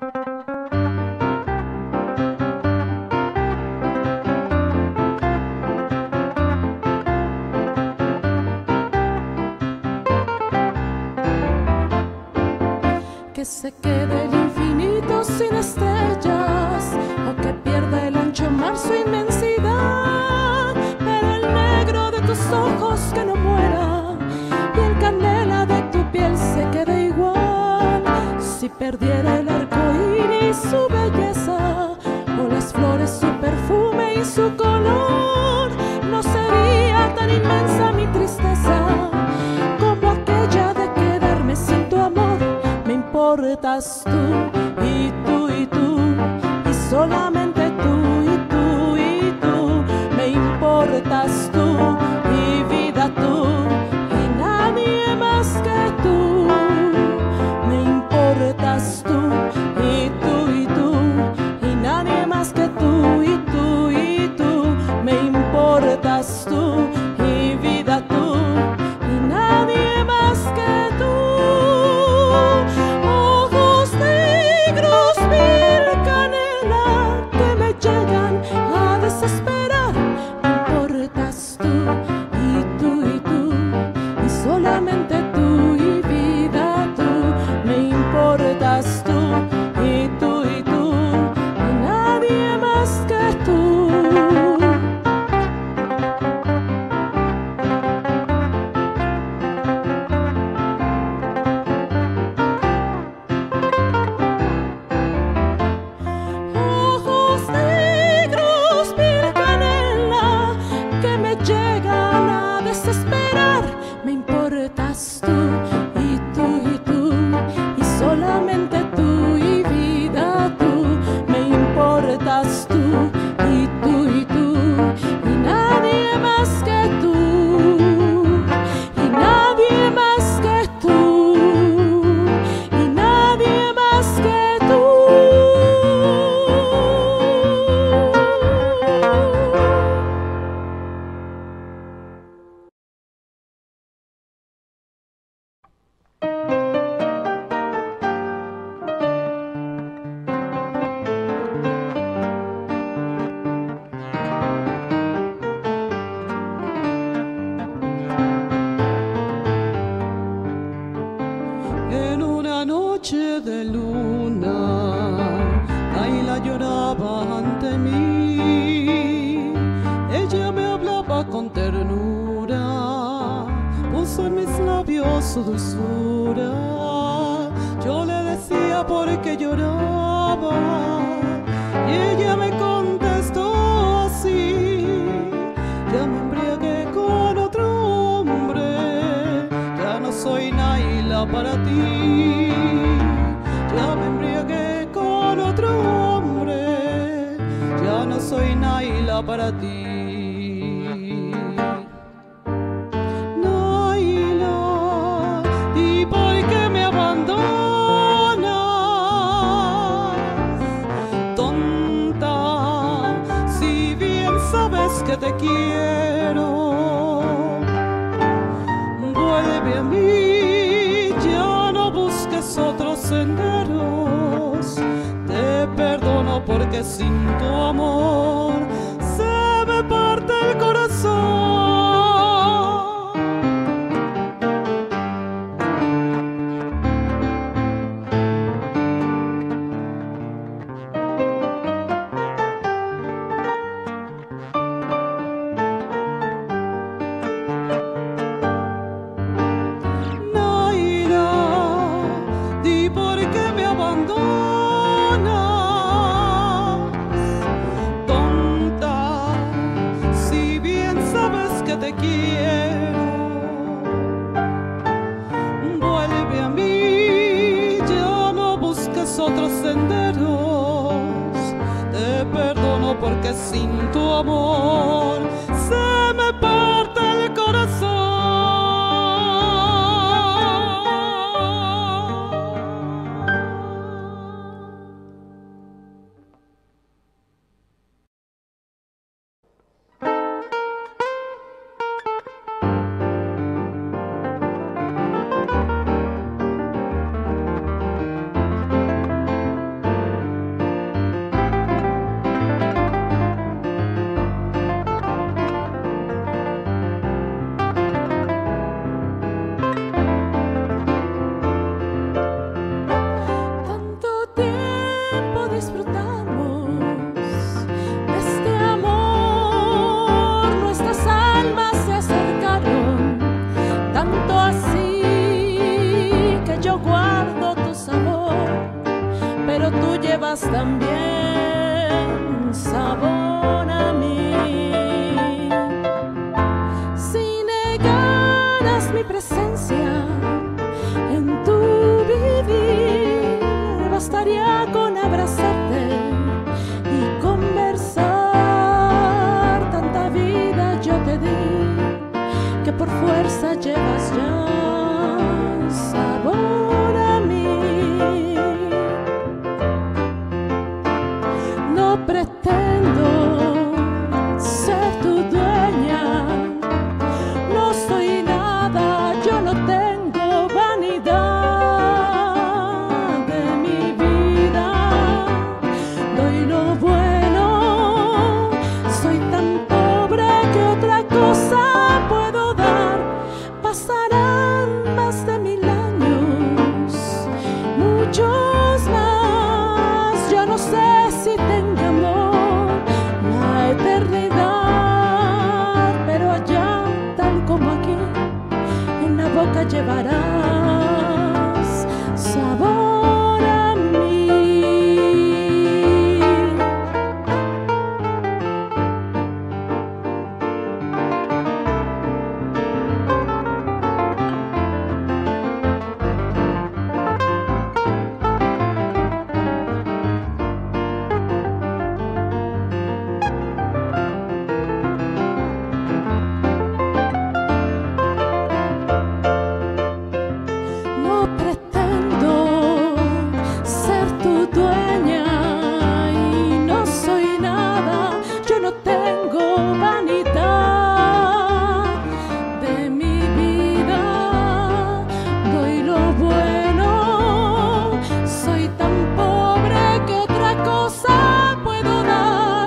Que se quede el infinito sin estrellas, o que pierda el ancho mar su inmensidad, pero el negro de tus ojos que no muera, y el canela de tu piel se quede igual. Si perdiera el arco iris su belleza, o las flores su perfume y su color, no sería tan inmensa mi tristeza como aquella de quedarme sin tu amor. Me importas tú y tú y tú, y solamente tú y tú y tú. Me importas tú y vida tú, y nadie más que tú. Me importas tú y tú y tú, y nadie más que tú y tú y tú. Me importas tú y vida tú, y nadie más que tú. Llegan a desesperar. Me importas tú y tú, y solamente tú y vida tú. Me importas tú y tú y tú, y nadie más que tú. Llegan a desesperar. Me importas tú y tú y tú, y solamente tú y vida tú. Me importas tú y tú y tú, y nadie más que tú, y nadie más que tú, y nadie más que tú. En una noche de luna, Naila lloraba ante mí. Ella me hablaba con ternura, puso en mis labios su dulzura. Yo le decía por qué lloraba, y ella me contestó así: ya me embriagué con otro hombre, ya no soy Naila para ti. Ya me embriagué con otro hombre, ya no soy Naila para ti. Naila, ¿y por qué me abandonas? Tonta, si bien sabes que te quiero. Vuelve a mí, ya no busques otros senderos. Te perdono porque sin tu amor se me parte el corazón. Otros senderos, te perdono porque sin tu amor se me parte el corazón. llevas también sabor a mí. Si negaras mi presencia en tu vivir, bastaría con abrazarte y conversar. Tanta vida yo te di que por fuerza llevas ya sabor a mí. No pretendo ser tu dueña, no soy nada, yo no tengo vanidad de mi vida. Doy lo bueno, soy tan pobre que otra cosa puedo dar. Pasarán más de 1000 años, muchos más. Yo no sé si tenga amor la eternidad, pero allá, tal como aquí, en la boca llevarás sabor a mí. No pretendo ser tu dueña y no soy nada, yo no tengo vanidad de mi vida. Doy lo bueno, soy tan pobre que otra cosa puedo dar.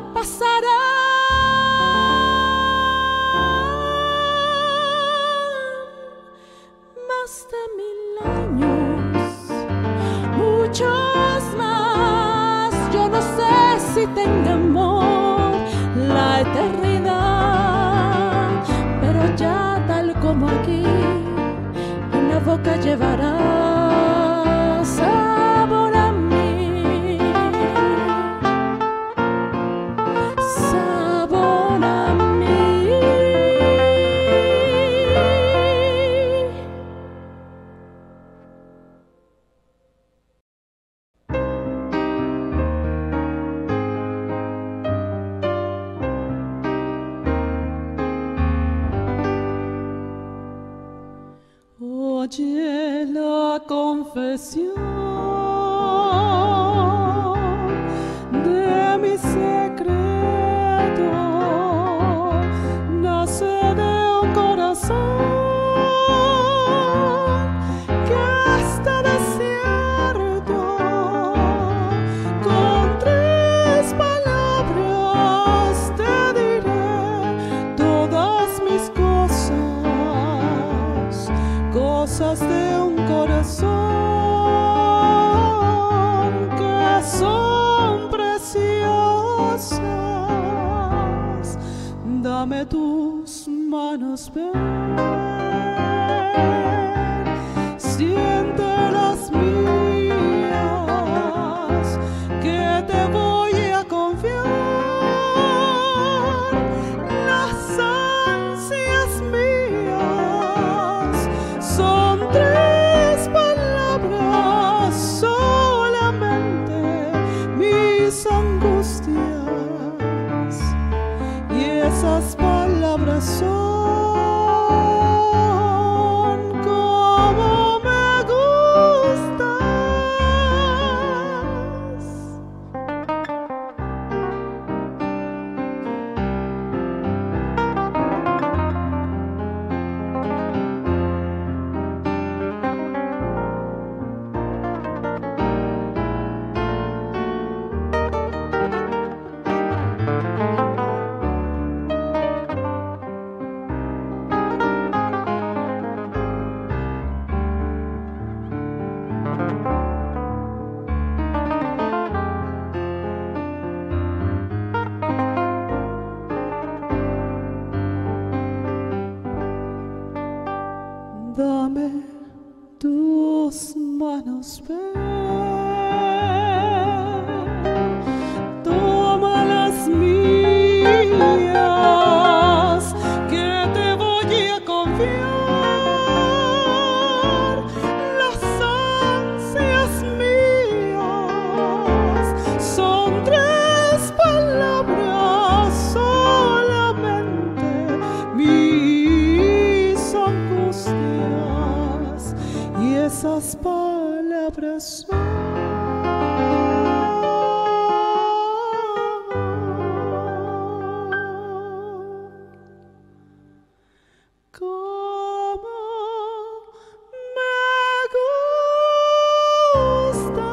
Pasarán más de 1000 años, muchos más. Yo no sé si tenga amor la eternidad, pero ya, tal como aquí, en la boca llevarás sabor a mí. Sabor a mí. Oye la confesión de mi secreto, nace de un corazón que está desierto. Con 3 palabras te diré todas mis cosas de un corazón que son preciosas. Dame tus manos, ven, siente las mías, que te voy a confiar las ansias mías. Son 3 palabras solamente, mis angustias, y esas palabras son como me gustas. Dame tus manos, ven, esas palabras son como me gusta.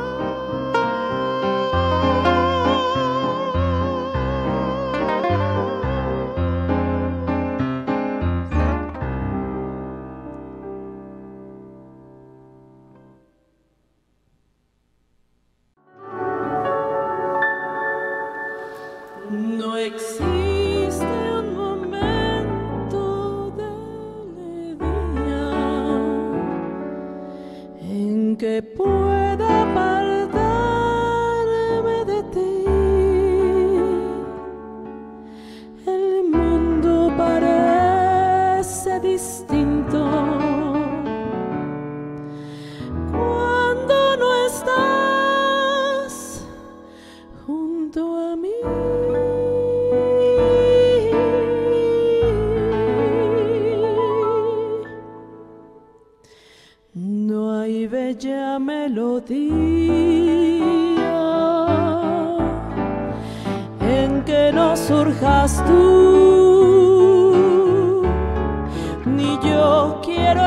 No existe un momento del día en que pueda apartarme de ti. El mundo parece distinto cuando no estás junto a mí. No hay bella melodía en que no surjas tú, ni yo quiero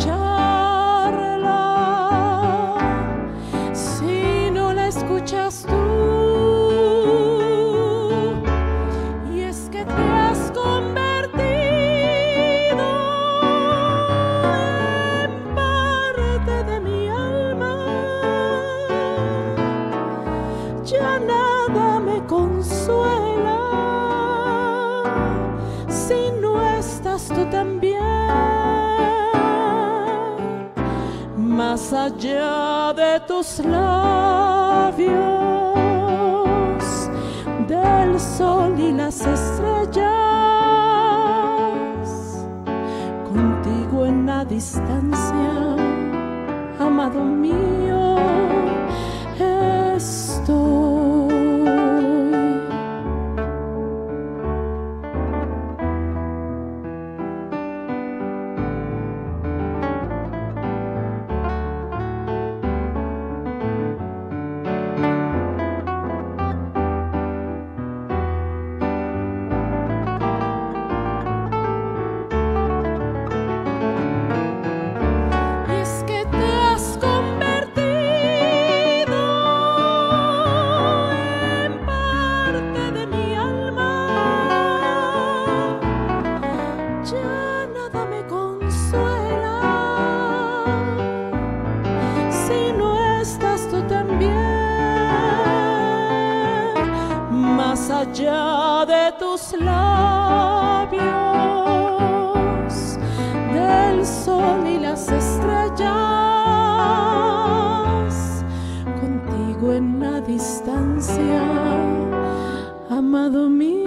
escucharla si no la escuchas tú. Y es que te has convertido en parte de mi alma. Ya nada me consuela si no estás tú también. Más allá de tus labios, del sol y las estrellas, contigo en la distancia, amado mío, estoy. Y es que te has convertido en parte de mi alma. Ya nada me consuela si no estás tú también. Más allá de tus labios, del sol y las estrellas, contigo en la distancia, amado mío.